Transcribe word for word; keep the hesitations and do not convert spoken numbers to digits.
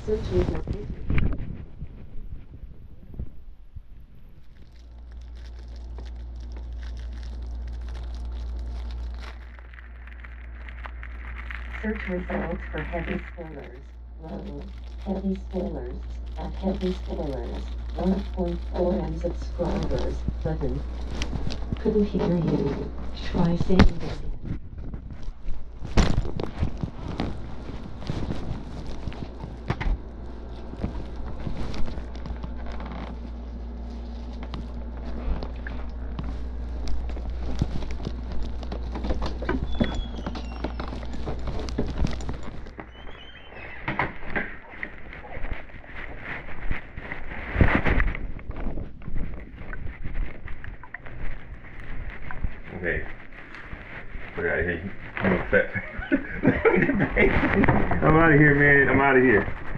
Searching for pictures. Search results for heavy spoilers. Low. Heavy spoilers. At heavy spoilers. one point four M subscribers. Button. Couldn't hear you. Try saying it again. Okay. Get out of here. I'm upset. I'm out of here, man. I'm out of here.